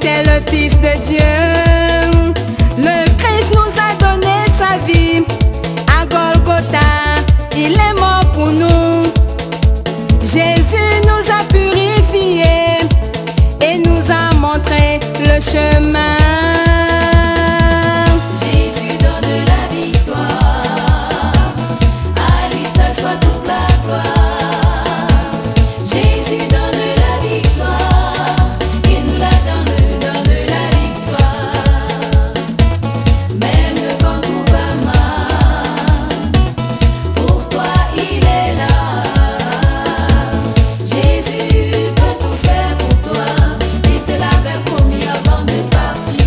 était le Fils de Dieu. Le Christ nous a donné sa vie. À Golgotha, il est mort pour nous. Jésus nous a purifiés et nous a montré le chemin. Jésus donne la victoire, à lui seul soit toute la gloire. Jésus donne la victoire, il nous la donne la victoire. Même quand tout va mal, pour toi il est là. Jésus peut tout faire pour toi, il te l'avait promis avant de partir.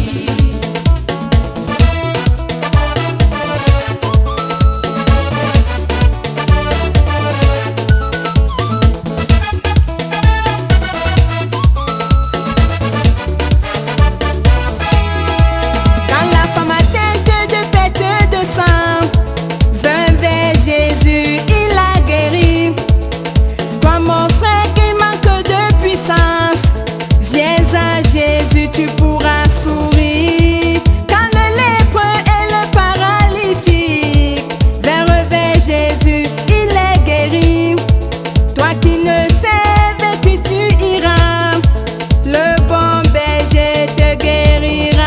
Quand la femme atteinte de perte de sang vint vers Jésus, il la guérit. Toi mon frère qui manque de puissance, viens à Jésus, tu pourras sourire. Quand le lépreux et le paralytique vinrent vers Jésus, il est guéri. Toi qui ne sais vers qui tu iras, le bon berger te guérira.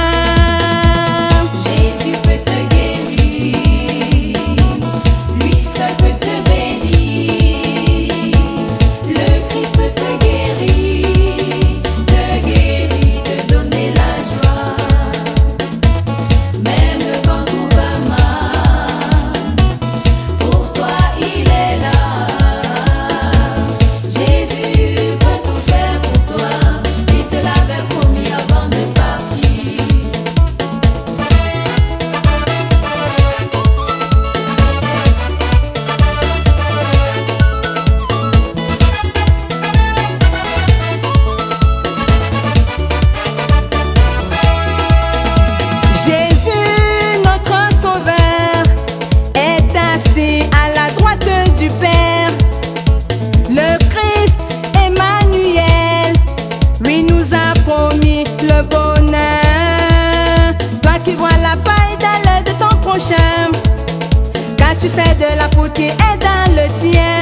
Jésus peut te guérir, lui seul peut te bénir. Le Christ peut te guérir, te donner la joie. Même quand tout va mal, pour toi il est là. Jésus peut tout faire pour toi, il te l'avait promis avant de partir. Jésus, notre Sauveur, est assis à la droite du Père. Le Christ, Emmanuel, lui nous a promis le bonheur. Toi qui vois la paille dans l'œil de ton prochain, quand tu fais de la poudre qui est dans le tien.